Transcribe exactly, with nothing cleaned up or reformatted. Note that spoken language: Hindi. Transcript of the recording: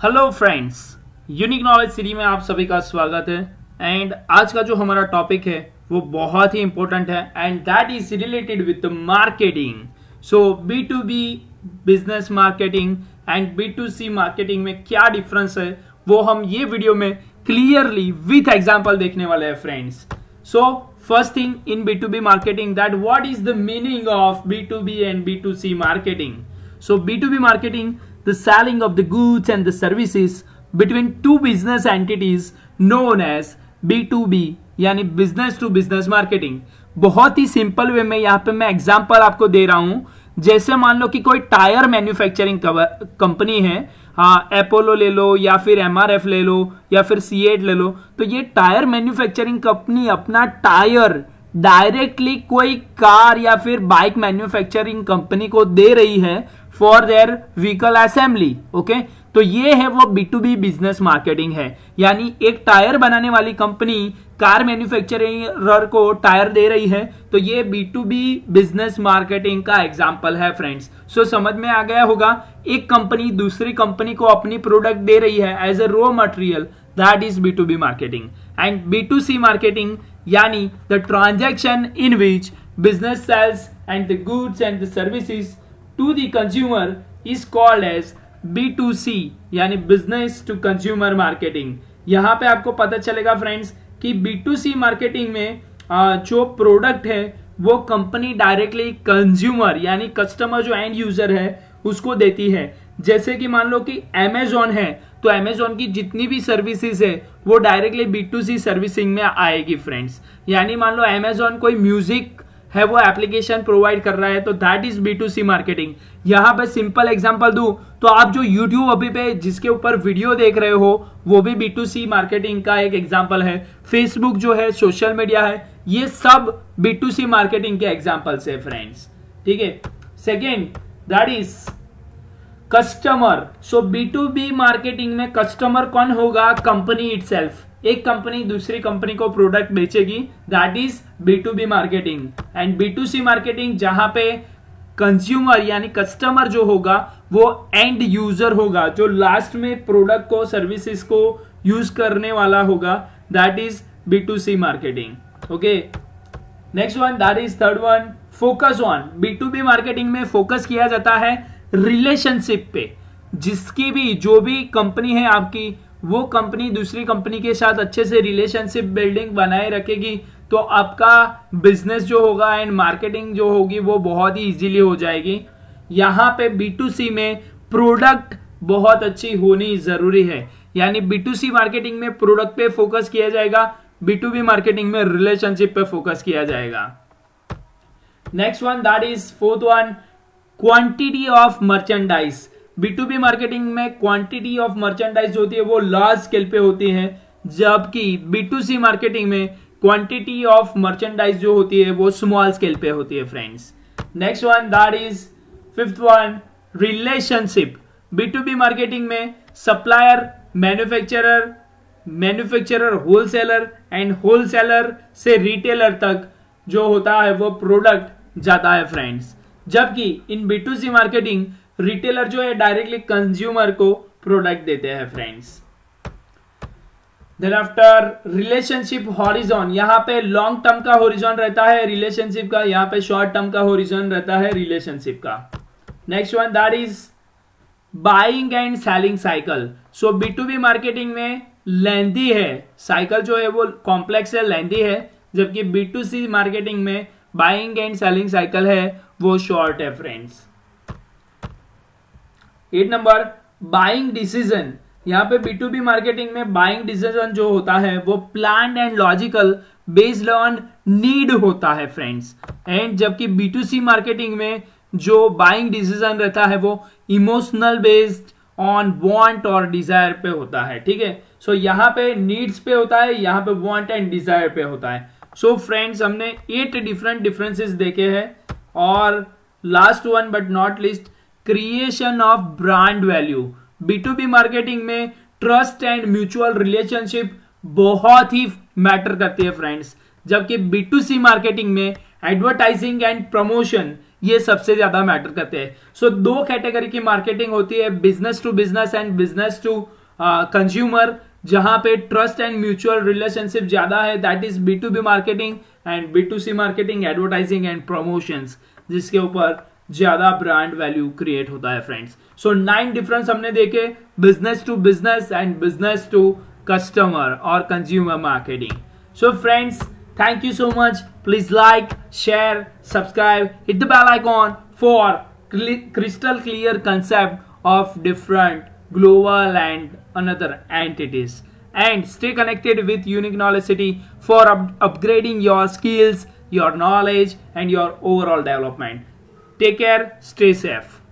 Hello friends, unique knowledge series में आप सभी का स्वागत है। एंड आज का जो हमारा टॉपिक है वो बहुत ही इंपॉर्टेंट है and that is related with marketing. So B to B business marketing and B to C marketing में क्या डिफरेंस है वो हम ये वीडियो में क्लियरली विथ एग्जांपल देखने वाले हैं friends. So first thing in B to B marketing, that what is the meaning of B to B and B to C marketing. So B two B marketing, the selling of the goods and the services between two business entities known as B two B यानी business to business marketing। बहुत ही सिंपल वे में यहाँ पे मैं एग्जांपल आपको दे रहा हूँ। जैसे मान लो कि कोई टायर मैन्युफैक्चरिंग कंपनी है, हाँ एपोलो ले लो या फिर एमआरएफ ले लो या फिर सीएट ले लो, तो ये टायर मैन्युफैक्चरिंग कंपनी अपना टायर डायरेक्टली कोई कार या फिर बाइक मैन्युफैक्चरिंग कंपनी को दे रही है for their vehicle assembly. Okay, तो ये है वो B to B business marketing है, यानी एक टायर बनाने वाली कंपनी कार मैन्युफैक्चरर को टायर दे रही है, तो ये B to B business marketing का एग्जांपल है फ्रेंड्स। सो समझ में आ गया होगा, एक कंपनी दूसरी कंपनी को अपनी प्रोडक्ट दे रही है as a raw material, that is B to B marketing. And B to C marketing यानी the transaction in which business sells and the goods and the services to the consumer is called as B two C यानी business to consumer marketing। यहाँ पे आपको पता चलेगा फ्रेंड्स कि B two C मार्केटिंग में जो प्रोडक्ट है वो कंपनी डायरेक्टली कंज्यूमर यानी कस्टमर जो एंड यूजर है उसको देती है। जैसे कि मान लो कि Amazon है तो Amazon की जितनी भी सर्विसेज है वो directly B two C servicing में आएगी फ्रेंड्स। यानी मान लो Amazon कोई म्यूजिक है वो एप्लीकेशन प्रोवाइड कर रहा है तो that is B to C marketing. यहां पे सिंपल एग्जांपल दूं तो आप जो यूट्यूब अभी पे जिसके ऊपर वीडियो देख रहे हो वो भी बी टू सी मार्केटिंग का एक एग्जांपल है। फेसबुक जो है, सोशल मीडिया है, ये सब बी टू सी मार्केटिंग के एग्जांपल्स है फ्रेंड्स। ठीक है, second that is customer. So B to B marketing में कस्टमर कौन होगा? Company itself. एक कंपनी दूसरी कंपनी को प्रोडक्ट बेचेगी, that is B to B marketing. And B to C marketing जहां पे कंज्यूमर यानी कस्टमर जो होगा वो एंड यूजर होगा, जो लास्ट में प्रोडक्ट को सर्विसेज को यूज करने वाला होगा, that is B to C marketing. Okay, next one that is third one, focus on. B to B marketing में फोकस किया जाता है रिलेशनशिप पे। जिसकी भी जो भी कंपनी है आपकी, वो कंपनी दूसरी कंपनी के साथ अच्छे से रिलेशनशिप बिल्डिंग बनाए रखेगी तो आपका बिजनेस जो होगा एंड मार्केटिंग जो होगी वो बहुत ही इजीली हो जाएगी। यहाँ पे बी टू सी में प्रोडक्ट बहुत अच्छी होनी जरूरी है, यानी बी टू सी मार्केटिंग में प्रोडक्ट पे फोकस किया जाएगा, बी टू बी मार्केटिंग में रिलेशनशिप पे फोकस किया जाएगा। Next one that is fourth one, quantity of merchandise. B to B marketing में क्वांटिटी ऑफ मर्चेंडाइज होती है वो लार्ज स्केल पे होती है, जबकि बी टू सी मार्केटिंग में क्वांटिटी ऑफ मर्चेंडाइज जो होती है वो स्मॉल स्केल पे होती है friends. Next one that is fifth one, relationship. B to B marketing में supplier, manufacturer, manufacturer wholesaler and wholesaler से रिटेलर तक जो होता है वो प्रोडक्ट जाता है फ्रेंड्स। जबकि in B to C marketing retailer जो है डायरेक्टली कंज्यूमर को प्रोडक्ट देते हैं friends. Then after relationship horizon, यहाँ पे लॉन्ग टर्म का हॉरिजॉन रहता है रिलेशनशिप का, यहाँ पे शॉर्ट टर्म का हॉरिजॉन रहता है रिलेशनशिप का। Next one that is buying and selling cycle. So B to B marketing में लेंथी है, साइकिल जो है वो कॉम्प्लेक्स है, लेंथी है, जबकि बी टू सी मार्केटिंग में बाइंग एंड सेलिंग साइकिल है वो शॉर्ट है friends. Eight number, buying decision. यहाँ पे बी टू बी मार्केटिंग में बाइंग डिसीजन जो होता है वो planned and logical based on need होता है फ्रेंड्स। एंड जबकि बी टू सी मार्केटिंग में जो बाइंग डिसीजन रहता है वो इमोशनल बेस्ड ऑन वांट और डिजायर पे होता है। ठीक है, सो so, यहाँ पे नीड्स पे होता है, यहाँ पे वांट एंड डिजायर पे होता है। सो so, फ्रेंड्स हमने एट डिफरेंट डिफरेंसेस देखे हैं। और last one but not least, creation of brand value. B to B marketing में ट्रस्ट एंड म्यूचुअल रिलेशनशिप बहुत ही मैटर करती है फ्रेंड्स, जबकि बी टू सी मार्केटिंग में एडवर्टाइजिंग एंड प्रमोशन ये सबसे ज्यादा मैटर करते हैं. सो so, दो कैटेगरी की मार्केटिंग होती है, business to business and business to consumer, जहां पे ट्रस्ट एंड म्यूचुअल रिलेशनशिप ज्यादा है, that is B to B marketing. And B to C marketing, advertising and promotions, जिसके ऊपर ज्यादा ब्रांड वैल्यू क्रिएट होता है फ्रेंड्स. सो नाइन डिफरेंस हमने देखे, business to business and business to customer और consumer marketing. So friends, thank you so much. Please like, share, subscribe, hit the bell icon for crystal clear concept of different global and another entities. And stay connected with Unique Knowledge City for up upgrading your skills, your knowledge and your overall development. Take care, stay safe.